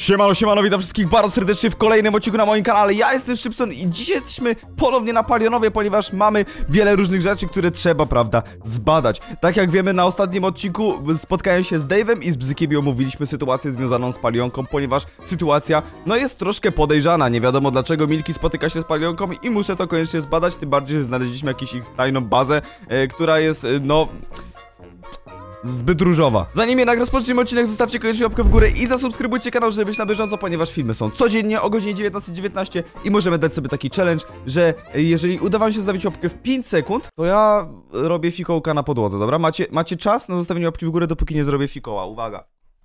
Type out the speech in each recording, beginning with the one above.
Siemano, siemano, witam wszystkich bardzo serdecznie w kolejnym odcinku na moim kanale. Ja jestem Szczypson i dzisiaj jesteśmy ponownie na Palionowie, ponieważ mamy wiele różnych rzeczy, które trzeba, prawda, zbadać. Tak jak wiemy, na ostatnim odcinku spotkałem się z Dave'em i z Bzykiem i omówiliśmy sytuację związaną z Palionką, ponieważ sytuacja, no, jest troszkę podejrzana. Nie wiadomo dlaczego Milky spotyka się z Palionką i muszę to koniecznie zbadać, tym bardziej, że znaleźliśmy jakąś ich tajną bazę, która jest, no... zbyt różowa. Zanim jednak rozpoczniemy odcinek, zostawcie koniecznie łapkę w górę i zasubskrybujcie kanał, żeby być na bieżąco, ponieważ filmy są codziennie o godzinie 19:19 i możemy dać sobie taki challenge, że jeżeli uda wam się zostawić łapkę w 5 sekund, to ja robię fikołka na podłodze, dobra? Macie czas na zostawienie łapki w górę, dopóki nie zrobię fikoła. Uwaga.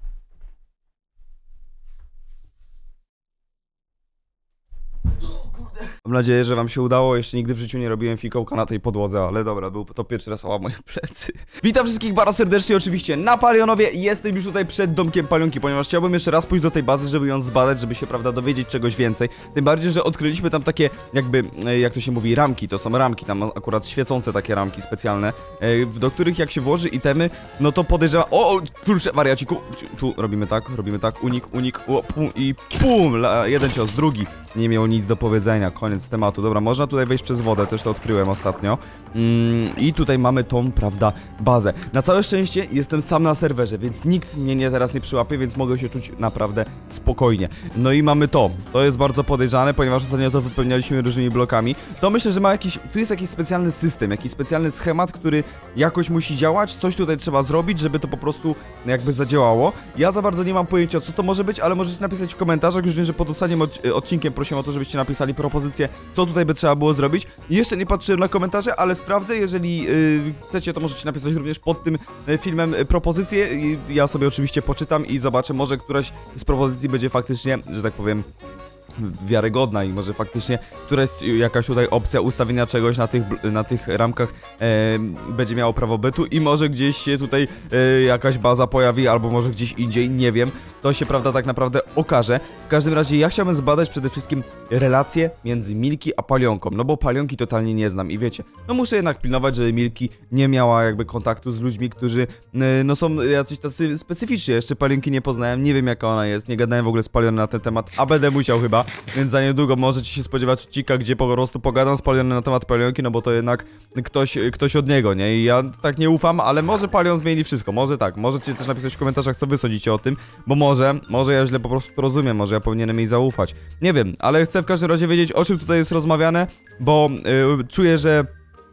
Mam nadzieję, że wam się udało. Jeszcze nigdy w życiu nie robiłem fikołka na tej podłodze, ale dobra, był to pierwszy raz. O, moje plecy. Witam wszystkich bardzo serdecznie oczywiście na Palionowie. Jestem już tutaj przed domkiem Palionki, ponieważ chciałbym jeszcze raz pójść do tej bazy, żeby ją zbadać, żeby się, prawda, dowiedzieć czegoś więcej. Tym bardziej, że odkryliśmy tam takie jakby, jak to się mówi, ramki. To są ramki, tam akurat świecące takie ramki specjalne, do których jak się włoży itemy, no to podejrzewam... O, kurczę, wariaciku. Tu robimy tak, unik, o, pum, i pum, jeden cios, drugi. Nie miał nic do powiedzenia, koniec tematu. Dobra, można tutaj wejść przez wodę, też to odkryłem ostatnio. I tutaj mamy tą, prawda, bazę. Na całe szczęście jestem sam na serwerze, więc nikt mnie teraz nie przyłapie, więc mogę się czuć naprawdę spokojnie. No i mamy to. To jest bardzo podejrzane, ponieważ ostatnio to wypełnialiśmy różnymi blokami. To myślę, że ma jakiś... Tu jest jakiś specjalny system, jakiś specjalny schemat, który jakoś musi działać. Coś tutaj trzeba zrobić, żeby to po prostu jakby zadziałało. Ja za bardzo nie mam pojęcia, co to może być, ale możecie napisać w komentarzach. Już wiem, że pod ostatnim odcinkiem prosiłem o to, żebyście napisali propozycję, co tutaj by trzeba było zrobić. Jeszcze nie patrzyłem na komentarze, ale sprawdzę. Jeżeli chcecie, to możecie napisać również pod tym filmem propozycję. Ja sobie oczywiście poczytam i zobaczę, może któraś z propozycji będzie faktycznie, że tak powiem, wiarygodna i może faktycznie któraś jakaś tutaj opcja ustawienia czegoś na tych ramkach będzie miało prawo bytu i może gdzieś się tutaj jakaś baza pojawi, albo może gdzieś indziej, nie wiem. To się, prawda, tak naprawdę okaże. W każdym razie ja chciałbym zbadać przede wszystkim relacje między Milky a Palionką, no bo Palionki totalnie nie znam i wiecie, no muszę jednak pilnować, żeby Milky nie miała jakby kontaktu z ludźmi, którzy no są jacyś tacy specyficzni. Jeszcze Palionki nie poznałem, nie wiem jaka ona jest, nie gadałem w ogóle z Palionem na ten temat, a będę musiał chyba. Więc za niedługo możecie się spodziewać odcinka, gdzie po prostu pogadam z Palionem na temat Palionki, no bo to jednak ktoś od niego, nie? I ja tak nie ufam, ale może Palion zmieni wszystko, może tak. Możecie też napisać w komentarzach, co wy sądzicie o tym, bo może ja źle po prostu to rozumiem, może ja powinienem jej zaufać. Nie wiem, ale chcę w każdym razie wiedzieć, o czym tutaj jest rozmawiane, bo czuję, że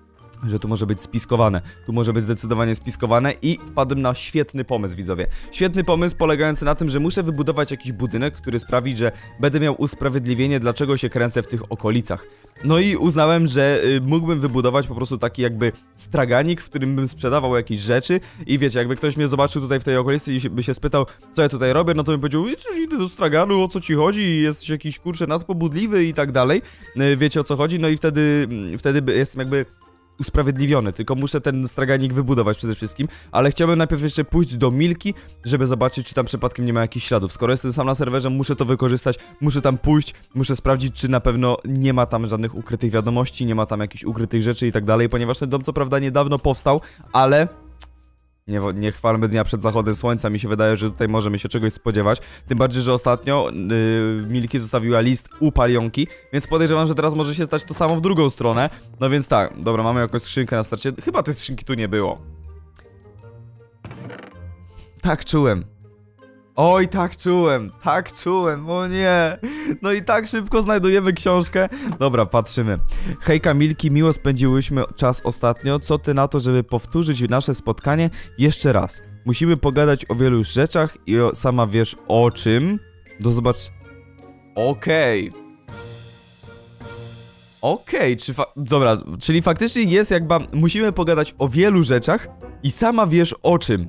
tu może być spiskowane, tu może być zdecydowanie spiskowane i wpadłem na świetny pomysł, widzowie. Świetny pomysł polegający na tym, że muszę wybudować jakiś budynek, który sprawi, że będę miał usprawiedliwienie, dlaczego się kręcę w tych okolicach. No i uznałem, że mógłbym wybudować po prostu taki jakby straganik, w którym bym sprzedawał jakieś rzeczy i wiecie, jakby ktoś mnie zobaczył tutaj w tej okolicy i by się spytał, co ja tutaj robię, no to bym powiedział, idę do straganu, o co ci chodzi, jesteś jakiś, kurczę, nadpobudliwy i tak dalej. Wiecie, o co chodzi, no i wtedy jestem jakby usprawiedliwiony, tylko muszę ten straganik wybudować przede wszystkim, ale chciałbym najpierw jeszcze pójść do Milky, żeby zobaczyć, czy tam przypadkiem nie ma jakichś śladów. Skoro jestem sam na serwerze, muszę to wykorzystać, muszę tam pójść, muszę sprawdzić, czy na pewno nie ma tam żadnych ukrytych wiadomości, nie ma tam jakichś ukrytych rzeczy i tak dalej, ponieważ ten dom co prawda niedawno powstał, ale... Nie chwalmy dnia przed zachodem słońca, mi się wydaje, że tutaj możemy się czegoś spodziewać. Tym bardziej, że ostatnio Milky zostawiła list u Palionki, więc podejrzewam, że teraz może się stać to samo w drugą stronę. No więc tak, dobra, mamy jakąś skrzynkę na starcie. Chyba tej skrzynki tu nie było. Tak czułem. Oj, tak czułem, o nie. No i tak szybko znajdujemy książkę. Dobra, patrzymy. Hejka Milky, miło spędziłyśmy czas ostatnio. Co ty na to, żeby powtórzyć nasze spotkanie jeszcze raz? Musimy pogadać o wielu rzeczach i sama wiesz o czym. Zobacz. Okej, dobra, czyli faktycznie jest jakby... Musimy pogadać o wielu rzeczach i sama wiesz o czym.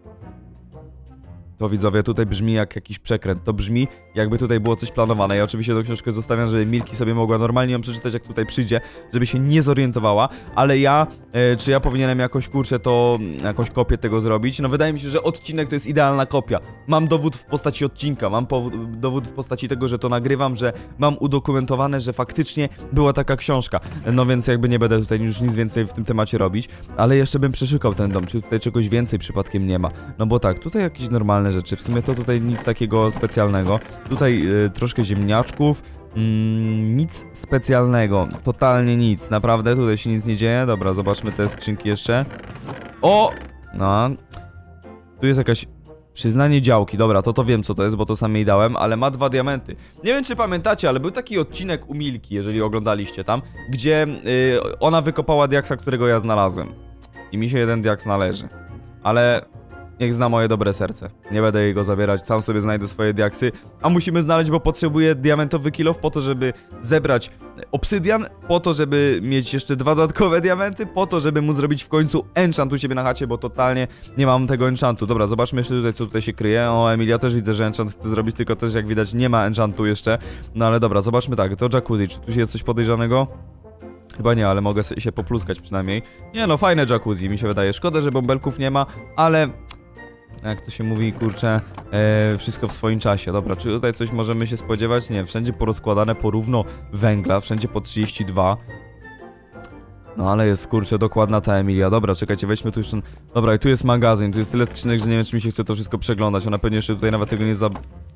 To, widzowie, tutaj brzmi jak jakiś przekręt. To brzmi, jakby tutaj było coś planowane. Ja oczywiście tą książkę zostawiam, żeby Milky sobie mogła normalnie ją przeczytać, jak tutaj przyjdzie, żeby się nie zorientowała, ale czy ja powinienem jakoś, kurczę, to jakąś kopię tego zrobić? No wydaje mi się, że odcinek to jest idealna kopia. Mam dowód w postaci odcinka, mam dowód w postaci tego, że to nagrywam, że mam udokumentowane, że faktycznie była taka książka. No więc jakby nie będę tutaj już nic więcej w tym temacie robić, ale jeszcze bym przeszukał ten dom, czy tutaj czegoś więcej przypadkiem nie ma. No bo tak, tutaj jakiś normalny normalne rzeczy. W sumie to tutaj nic takiego specjalnego. Tutaj troszkę ziemniaczków. Nic specjalnego. Totalnie nic. Naprawdę tutaj się nic nie dzieje. Dobra, zobaczmy te skrzynki jeszcze. O! No. Tu jest jakaś... Przyznanie działki. Dobra, to wiem co to jest, bo to sam jej dałem, ale ma 2 diamenty. Nie wiem czy pamiętacie, ale był taki odcinek u Milki, jeżeli oglądaliście tam, gdzie ona wykopała diaksa, którego ja znalazłem. I mi się 1 diaks należy. Ale niech zna moje dobre serce. Nie będę jej go zabierać, sam sobie znajdę swoje diaksy. A musimy znaleźć, bo potrzebuję diamentowy kilof po to, żeby zebrać obsydian, po to, żeby mieć jeszcze 2 dodatkowe diamenty, po to, żeby móc zrobić w końcu enchant u siebie na chacie, bo totalnie nie mam tego enchantu. Dobra, zobaczmy jeszcze tutaj, co tutaj się kryje. O, Emilia też widzę, że enchant chce zrobić, tylko też jak widać nie ma enchantu jeszcze. No ale dobra, zobaczmy tak, to jacuzzi, czy tu jest coś podejrzanego? Chyba nie, ale mogę się popluskać przynajmniej. Nie no, fajne jacuzzi, mi się wydaje. Szkoda, że bąbelków nie ma, ale... Jak to się mówi, kurczę, wszystko w swoim czasie. Dobra, czy tutaj coś możemy się spodziewać? Nie, wszędzie porozkładane porówno węgla, wszędzie po 32. No ale jest, kurczę, dokładna ta Emilia. Dobra, czekajcie, weźmy tu jeszcze... Dobra, i tu jest magazyn, tu jest tyle skrzynek, że nie wiem, czy mi się chce to wszystko przeglądać. Ona pewnie jeszcze tutaj nawet tego nie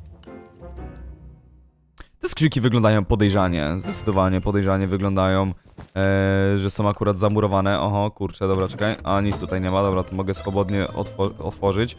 Te skrzynki wyglądają podejrzanie, zdecydowanie podejrzanie wyglądają, że są akurat zamurowane. Oho, kurczę, dobra, czekaj, a nic tutaj nie ma, dobra, to mogę swobodnie otworzyć.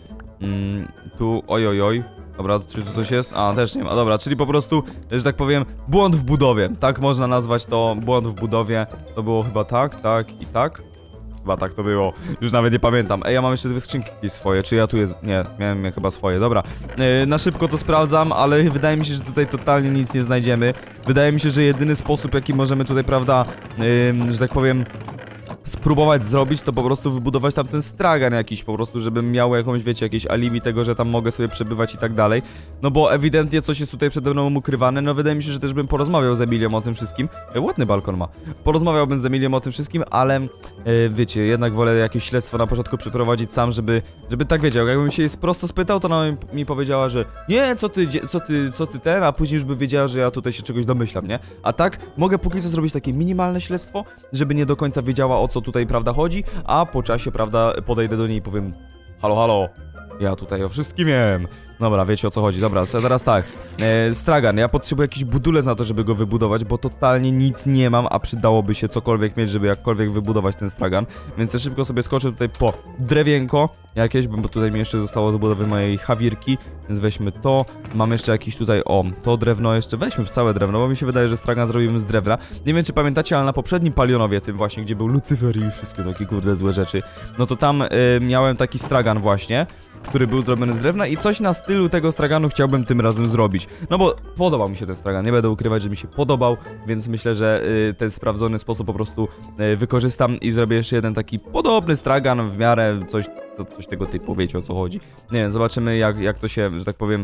Tu, oj, dobra, czy tu coś jest? A, też nie ma, dobra, czyli po prostu, że tak powiem, błąd w budowie, tak można nazwać to, błąd w budowie. To było chyba tak, tak i tak. Chyba tak to było, już nawet nie pamiętam. Ej, ja mam jeszcze 2 skrzynki swoje, czy ja tu jest... Nie, miałem je chyba swoje, dobra. Na szybko to sprawdzam, ale wydaje mi się, że tutaj totalnie nic nie znajdziemy. Wydaje mi się, że jedyny sposób, jaki możemy tutaj, prawda, że tak powiem... spróbować zrobić, to po prostu wybudować tam ten stragan jakiś, po prostu, żebym miał jakąś, wiecie, jakieś alibi tego, że tam mogę sobie przebywać i tak dalej. No bo ewidentnie coś jest tutaj przede mną ukrywane, no wydaje mi się, że też bym porozmawiał z Emilią o tym wszystkim. Ładny balkon ma. Porozmawiałbym z Emilią o tym wszystkim, ale wiecie, jednak wolę jakieś śledztwo na początku przeprowadzić sam, żeby tak, wiecie, jakbym się jej prosto spytał, to ona mi powiedziała, że nie, co ty ten, a później już by wiedziała, że ja tutaj się czegoś domyślam, nie? A tak, mogę póki co zrobić takie minimalne śledztwo, żeby nie do końca wiedziała, o co tutaj, prawda, chodzi, a po czasie, prawda, podejdę do niej i powiem: halo, halo, ja tutaj o wszystkim wiem. Dobra, wiecie o co chodzi. Dobra, to teraz tak. Stragan, ja potrzebuję jakiś budulec na to, żeby go wybudować, bo totalnie nic nie mam, a przydałoby się cokolwiek mieć, żeby jakkolwiek wybudować ten stragan. Więc ja szybko sobie skoczę tutaj po drewienko jakieś, bo tutaj mi jeszcze zostało do budowy mojej chawirki, więc weźmy to. Mam jeszcze jakiś tutaj, o, to drewno jeszcze, weźmy w całe drewno, bo mi się wydaje, że stragan zrobimy z drewna. Nie wiem, czy pamiętacie, ale na poprzednim Palionowie, tym właśnie, gdzie był Lucyfer i wszystkie takie kurde złe rzeczy, no to tam miałem taki stragan właśnie, który był zrobiony z drewna i coś na stylu tego straganu chciałbym tym razem zrobić. No bo podobał mi się ten stragan, nie będę ukrywać, że mi się podobał, więc myślę, że ten sprawdzony sposób po prostu wykorzystam i zrobię jeszcze jeden taki podobny stragan w miarę coś tego typu, wiecie o co chodzi. Nie wiem, zobaczymy jak to się, że tak powiem,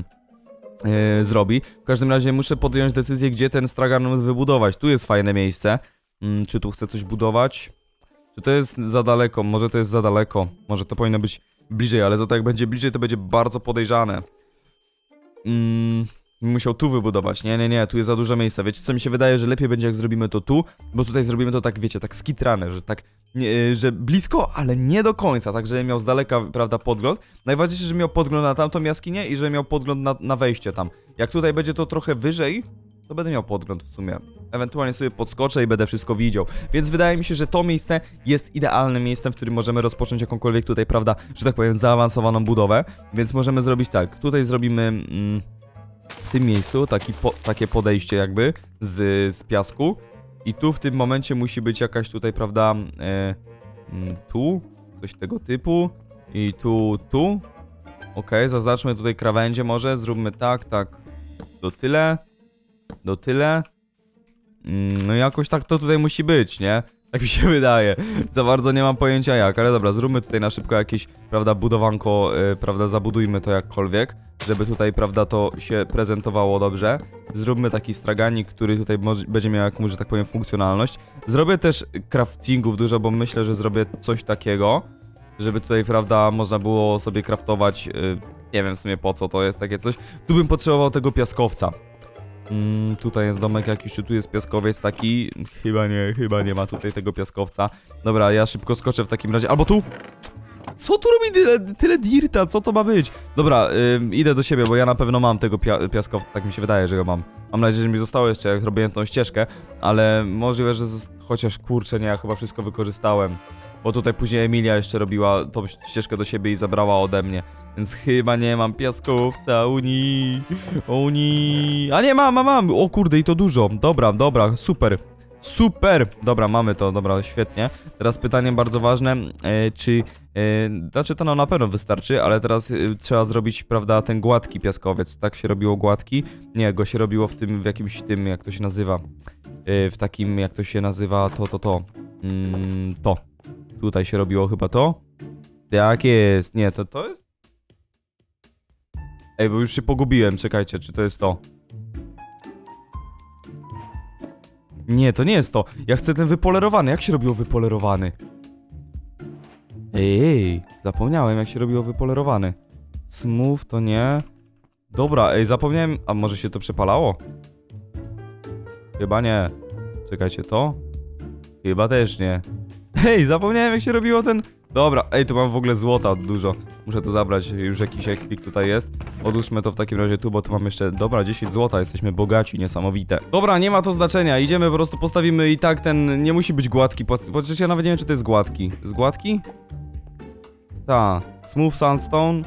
zrobi. W każdym razie muszę podjąć decyzję, gdzie ten stragan wybudować. Tu jest fajne miejsce. Czy tu chcę coś budować? Czy to jest za daleko? Może to jest za daleko. Może to powinno być bliżej, ale za to jak będzie bliżej, to będzie bardzo podejrzane. Musiał tu wybudować. Nie, tu jest za dużo miejsca. Wiecie co, mi się wydaje, że lepiej będzie jak zrobimy to tu, bo tutaj zrobimy to tak, wiecie, tak skitrane, że tak, że blisko, ale nie do końca, tak, żeby miał z daleka, prawda, podgląd. Najważniejsze, że miał podgląd na tamtą jaskinię i że miał podgląd na wejście tam. Jak tutaj będzie to trochę wyżej, to będę miał podgląd w sumie. Ewentualnie sobie podskoczę i będę wszystko widział. Więc wydaje mi się, że to miejsce jest idealnym miejscem, w którym możemy rozpocząć jakąkolwiek tutaj, prawda, że tak powiem, zaawansowaną budowę. Więc możemy zrobić tak. Tutaj zrobimy w tym miejscu takie podejście jakby z piasku. I tu w tym momencie musi być jakaś tutaj, prawda, tu, coś tego typu. I tu. Okej, zaznaczmy tutaj krawędzie może. Zróbmy tak, do tyle. No jakoś tak to tutaj musi być, nie? Tak mi się wydaje. Za bardzo nie mam pojęcia jak, ale dobra, zróbmy tutaj na szybko jakieś, prawda, budowanko, prawda, zabudujmy to jakkolwiek, żeby tutaj, prawda, to się prezentowało dobrze. Zróbmy taki straganik, który tutaj będzie miał jakąś, że tak powiem, funkcjonalność. Zrobię też craftingów dużo, bo myślę, że zrobię coś takiego, żeby tutaj, prawda, można było sobie craftować, nie wiem w sumie po co to jest takie coś. Tu bym potrzebował tego piaskowca. Tutaj jest domek jakiś, czy tu jest piaskowiec taki? Chyba nie ma tutaj tego piaskowca. Dobra, ja szybko skoczę w takim razie. Albo tu! Co tu robi tyle dirta? Co to ma być? Dobra, idę do siebie, bo ja na pewno mam tego piaskowca, tak mi się wydaje, że go mam. Mam nadzieję, że mi zostało jeszcze, jak robiłem tą ścieżkę, ale możliwe, że chociaż kurczę, nie, ja chyba wszystko wykorzystałem. Bo tutaj później Emilia jeszcze robiła tą ścieżkę do siebie i zabrała ode mnie. Więc chyba nie mam piaskowca, oni. A nie, mam. O kurde, i to dużo. Dobra, super. Super! Dobra, mamy to, dobra, świetnie. Teraz pytanie bardzo ważne, znaczy to na pewno wystarczy, ale teraz trzeba zrobić, prawda, ten gładki piaskowiec. Tak się robiło gładki? Nie, go się robiło w jakimś tym, jak to się nazywa. W takim, jak to się nazywa, to. Tutaj się robiło chyba to. Tak jest. Nie, to jest? Ej, bo już się pogubiłem, czekajcie, czy to jest to? Nie, to nie jest to. Ja chcę ten wypolerowany. Jak się robiło wypolerowany? Ej, zapomniałem, jak się robiło wypolerowany. Smooth to nie. Dobra, ej, zapomniałem. A może się to przepalało? Chyba nie. Czekajcie, to? Chyba też nie. Ej, zapomniałem, jak się robiło ten... Dobra, ej, tu mam w ogóle złota dużo. Muszę to zabrać, już jakiś ekspik tutaj jest. Odłóżmy to w takim razie tu, bo tu mam jeszcze... Dobra, 10 złota, jesteśmy bogaci, niesamowite. Dobra, nie ma to znaczenia, idziemy, po prostu postawimy i tak ten... Nie musi być gładki, bo przecież ja nawet nie wiem, czy to jest gładki. Jest gładki? Ta. Smooth sandstone.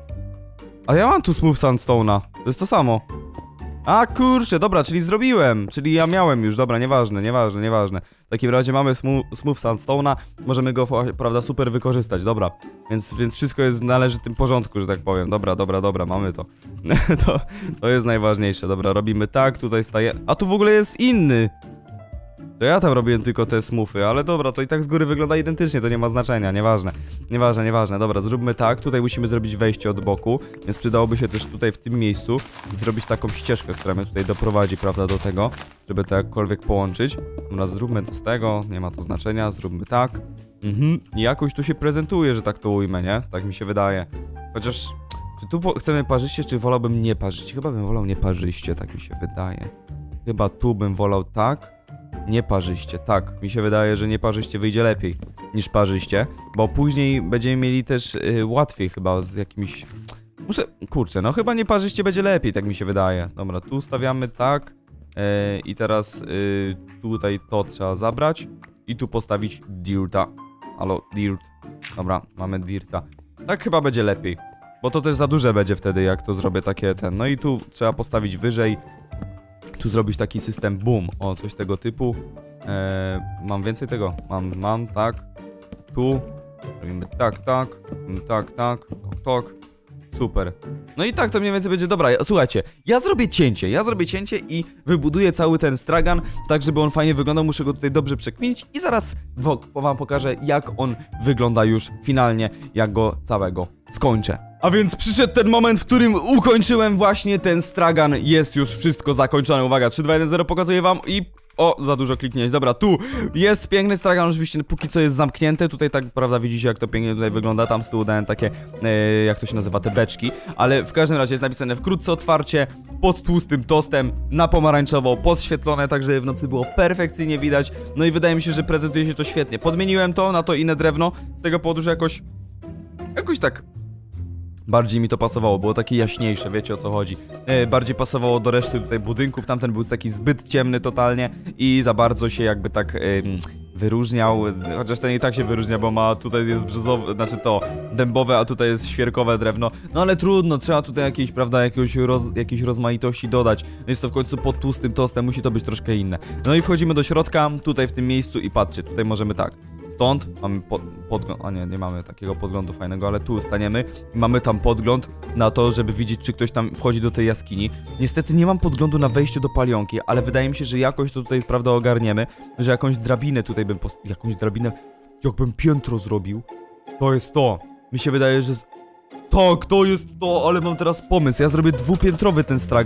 A ja mam tu smooth sandstone'a. To jest to samo. A kurczę, dobra, czyli zrobiłem. Czyli ja miałem już, dobra, nieważne. W takim razie mamy smooth sandstone'a, możemy go, prawda, super wykorzystać, dobra. Więc wszystko jest w należytym porządku, że tak powiem. Dobra, mamy to. To jest najważniejsze, dobra, robimy tak, tutaj staje... A tu w ogóle jest inny. To ja tam robiłem tylko te smoothy, ale dobra, to i tak z góry wygląda identycznie, to nie ma znaczenia, nieważne, dobra, zróbmy tak, tutaj musimy zrobić wejście od boku, więc przydałoby się też tutaj w tym miejscu zrobić taką ścieżkę, która mnie tutaj doprowadzi, prawda, do tego, żeby to jakkolwiek połączyć. Dobra, zróbmy to z tego, nie ma to znaczenia, zróbmy tak. I jakoś tu się prezentuje, że tak to ujmę, nie? Tak mi się wydaje. Chociaż, czy tu chcemy parzyście, czy wolałbym nie parzyście? Chyba bym wolał nie parzyście, tak mi się wydaje. Chyba tu bym wolał tak. Nieparzyście, tak. Mi się wydaje, że nieparzyście wyjdzie lepiej niż parzyście, bo później będziemy mieli też łatwiej chyba z jakimś... Kurczę, no chyba nieparzyście będzie lepiej, tak mi się wydaje. Dobra, tu stawiamy tak i teraz tutaj to trzeba zabrać i tu postawić dirta. Halo, dirt. Dobra, mamy dirta. Tak chyba będzie lepiej, bo to też za duże będzie wtedy, jak to zrobię takie no i tu trzeba postawić wyżej. Tu zrobić taki system boom, o coś tego typu. Mam więcej tego, mam, tak. Tu, robimy tak. Super. No i tak to mniej więcej będzie, dobra, słuchajcie, ja zrobię cięcie i wybuduję cały ten stragan, tak żeby on fajnie wyglądał, muszę go tutaj dobrze przekminić i zaraz wam pokażę, jak on wygląda już finalnie, jak go całego skończę. A więc przyszedł ten moment, w którym ukończyłem właśnie ten stragan, jest już wszystko zakończone, uwaga, 3, 2, 1, 0 pokazuję wam i... O, za dużo kliknięć, dobra, tu jest piękny stragan, oczywiście póki co jest zamknięty, tutaj tak, prawda, widzicie jak to pięknie tutaj wygląda, tam z tyłu dałem takie, jak to się nazywa, te beczki, ale w każdym razie jest napisane wkrótce otwarcie, pod tłustym tostem, na pomarańczowo, podświetlone, tak żeby w nocy było perfekcyjnie widać, no i wydaje mi się, że prezentuje się to świetnie, podmieniłem to na to inne drewno, z tego powodu, że jakoś tak... Bardziej mi to pasowało, było takie jaśniejsze, wiecie o co chodzi. Bardziej pasowało do reszty tutaj budynków, tamten był taki zbyt ciemny totalnie i za bardzo się jakby tak wyróżniał, chociaż ten i tak się wyróżnia, bo ma tutaj jest brzozowe, znaczy to dębowe, a tutaj jest świerkowe drewno. No ale trudno, trzeba tutaj jakieś, prawda, jakiejś rozmaitości dodać. Jest to w końcu pod tłustym tostem, musi to być troszkę inne. No i wchodzimy do środka, tutaj w tym miejscu i patrzcie, tutaj możemy tak. Stąd mamy podgląd, a nie mamy takiego podglądu fajnego, ale tu staniemy i mamy tam podgląd na to, żeby widzieć, czy ktoś tam wchodzi do tej jaskini. Niestety nie mam podglądu na wejście do palionki, ale wydaje mi się, że jakoś to tutaj, prawda, ogarniemy, że jakąś drabinę tutaj bym jakąś drabinę, jakbym piętro zrobił. To jest to. Mi się wydaje, że... Tak, to jest to, ale mam teraz pomysł. Ja zrobię dwupiętrowy ten stragan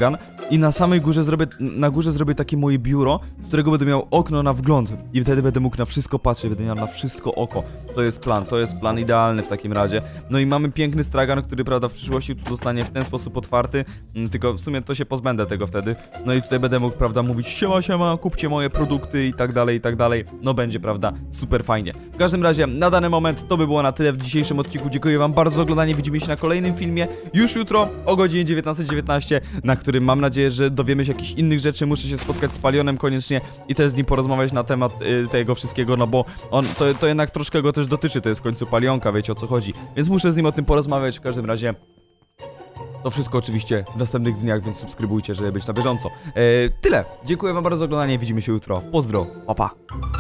i na górze zrobię takie moje biuro, z którego będę miał okno na wgląd i wtedy będę mógł na wszystko patrzeć, będę miał na wszystko oko. To jest plan idealny w takim razie. No i mamy piękny stragan, który, prawda, w przyszłości tu zostanie w ten sposób otwarty, tylko w sumie to się pozbędę tego wtedy. No i tutaj będę mógł, prawda, mówić siema, kupcie moje produkty i tak dalej. No będzie, prawda, super fajnie. W każdym razie, na dany moment to by było na tyle w dzisiejszym odcinku. Dziękuję wam bardzo za oglądanie, widzimy się na kolejnym filmie już jutro o godzinie 19:19, na którym mam nadzieję, że dowiemy się jakichś innych rzeczy. Muszę się spotkać z Palionem koniecznie i też z nim porozmawiać na temat tego wszystkiego, no bo to jednak troszkę go też dotyczy, to jest w końcu Palionka, wiecie o co chodzi, więc muszę z nim o tym porozmawiać. W każdym razie to wszystko oczywiście w następnych dniach, więc subskrybujcie, żeby być na bieżąco. Tyle. Dziękuję wam bardzo za oglądanie, widzimy się jutro. Pozdro, pa pa.